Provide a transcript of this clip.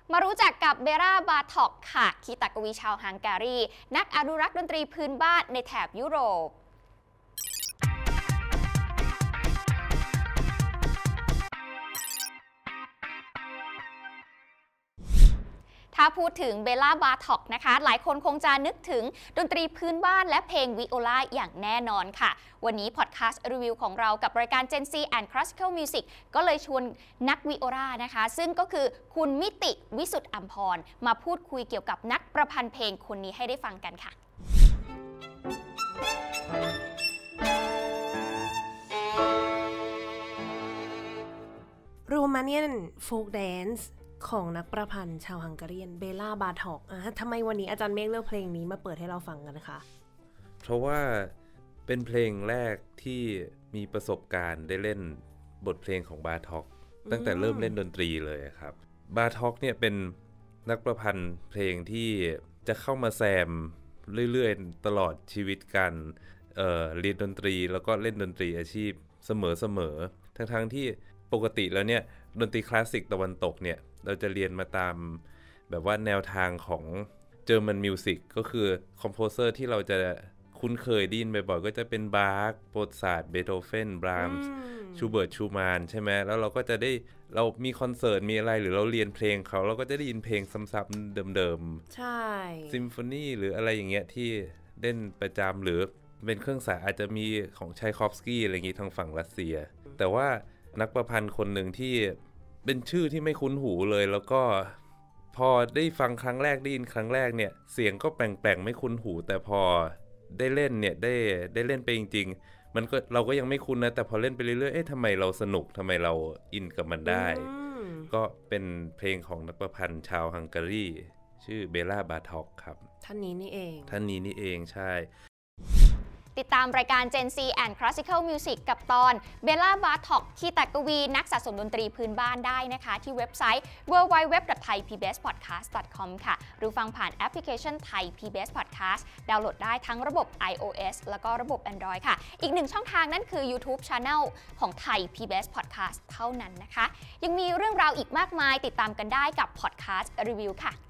มารู้จักกับเบราบาทอกค่ะคีตากวีชาวฮังการีนักอนุรักษ์ดนตรีพื้นบ้านในแถบยุโรปถ้าพูดถึงเบล่าบาทอกนะคะหลายคนคงจะนึกถึงดนตรีพื้นบ้านและเพลงวิโอลาอย่างแน่นอนค่ะวันนี้พอดแคสต์รีวิวของเรากับรายการ Gen Z and Classical Music ก็เลยชวนนักวิโอลานะคะซึ่งก็คือคุณมิติวิสุทธิ์อัมพรมาพูดคุยเกี่ยวกับนักประพันธ์เพลงคนนี้ให้ได้ฟังกันค่ะโรมาเนียนโฟล์กแดนซ์ของนักประพันธ์ชาวฮังการีเบล่าบาทอกทำไมวันนี้อาจารย์เมฆเลือกเพลงนี้มาเปิดให้เราฟังกันนะคะเพราะว่าเป็นเพลงแรกที่มีประสบการณ์ได้เล่นบทเพลงของบาทอกตั้งแต่เริ่มเล่นดนตรีเลยครับบาทอกเนี่ยเป็นนักประพันธ์เพลงที่จะเข้ามาแซมเรื่อยๆตลอดชีวิตการเรียนดนตรีแล้วก็เล่นดนตรีอาชีพเสมอทั้งที่ปกติแล้วเนี่ยดนตรีคลาสสิกตะวันตกเนี่ยเราจะเรียนมาตามแบบว่าแนวทางของเจอร์มันมิวสิกก็คือคอมโพเซอร์ที่เราจะคุ้นเคยได้ยินบ่อยๆก็จะเป็นบาร์กโมซาร์ทเบโธเฟนบรามส์ชูเบิร์ตชูมานใช่ไหมแล้วเราก็จะได้เรามีคอนเสิร์ตมีอะไรหรือเราเรียนเพลงเขาเราก็จะได้ยินเพลงซ้ำๆเดิมๆใช่ซิมโฟนีหรืออะไรอย่างเงี้ยที่เล่นประจำหรือเป็นเครื่องสายอาจจะมีของไชคอฟสกี้อะไรอย่างงี้ทางฝั่งรัสเซียแต่ว่านักประพันธ์คนหนึ่งที่เป็นชื่อที่ไม่คุ้นหูเลยแล้วก็พอได้ฟังครั้งแรกได้ยินครั้งแรกเนี่ยเสียงก็แปลงๆไม่คุ้นหูแต่พอได้เล่นเนี่ยได้เล่นไปจริงๆมันก็เราก็ยังไม่คุ้นนะแต่พอเล่นไปเรื่อยๆทำไมเราสนุกทำไมเราอินกับมันได้ก็เป็นเพลงของนักประพันธ์ชาวฮังการีชื่อเบล่าบาทอกครับท่านนี้นี่เองใช่ติดตามรายการ Gen Z and Classical Music กับตอนเบล่าบาทอกคีตากวีนักสะสมดนตรีพื้นบ้านได้นะคะที่เว็บไซต์ www.thaipbspodcast.com ค่ะหรือฟังผ่านแอปพลิเคชัน Thai PBS Podcast ดาวน์โหลดได้ทั้งระบบ iOS แล้วก็ระบบ Android ค่ะอีกหนึ่งช่องทางนั่นคือ YouTube Channel ของ Thai PBS Podcast เท่านั้นนะคะยังมีเรื่องราวอีกมากมายติดตามกันได้กับ Podcast Review ค่ะ